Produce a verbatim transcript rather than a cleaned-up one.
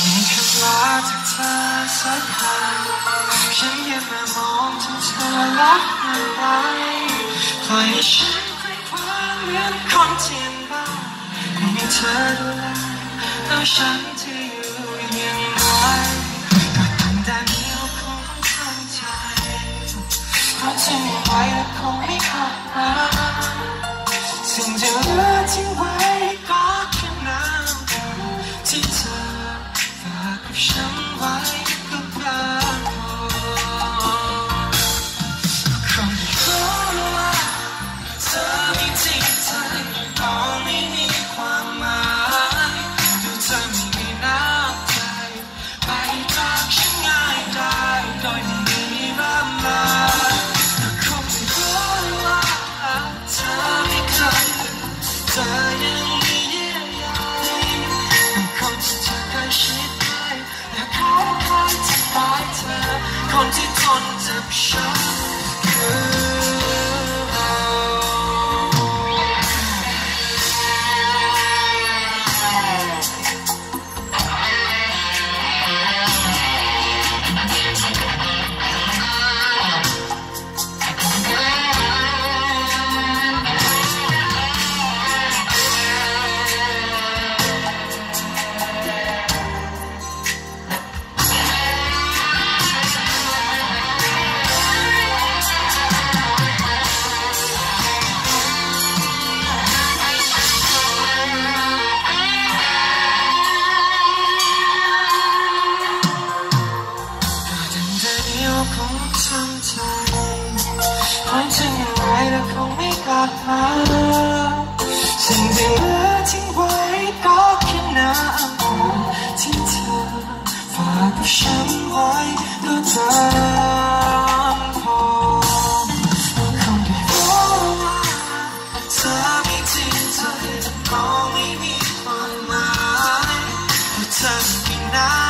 มีคำลาจากเธอสักคำฉันยังมามองจนเธอลับหายไปปล่อยให้ฉันเคว้งคว้างเหมือนคนเทียนบ้าไม่มีเธอดูแลแล้วฉันจะอยู่ยังไงก็ตั้งแต่นี้เราคงต้องทำใจเพราะที่ไม่ไหวและคงไม่เข้ามาสิ่งที่เหลือทิ้งไว้ก็แค่น้ำตาที่เธอฝากกับฉันไว้ก็เพียงพอคงได้รู้ว่าเธอมีจริงใจก็ไม่มีความหมายดูเธอไม่มีน้ำใจไปจากฉันง่ายได้โดยไม่มีร่ำลาคงได้รู้ว่าเธอไม่เคยเธอยังมีเยื่อใยเป็นคนที่เธอเคยชิดใกล้และเขาคอยทำร้ายเธอคนที่ทนเจ็บช้ำคือเราคงทำใจเพราะฉันยังไงแล้วคงไม่กลับมาสิ่งที่เหลือทิ้งไว้ก็แค่น้ำตาที่เธอฝากกับฉันไว้ก็เท่านั้นพอคงได้รู้ว่าเธอมีจริงใจแต่ก็ไม่มีความหมายเพราะเธอไม่มีน้ำ